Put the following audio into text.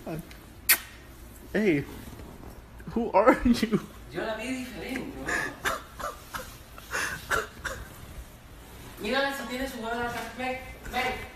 God. Hey, who are you? Yo la vi diferente, bro. Mira si tiene su huevo en la cara. Ven, ven.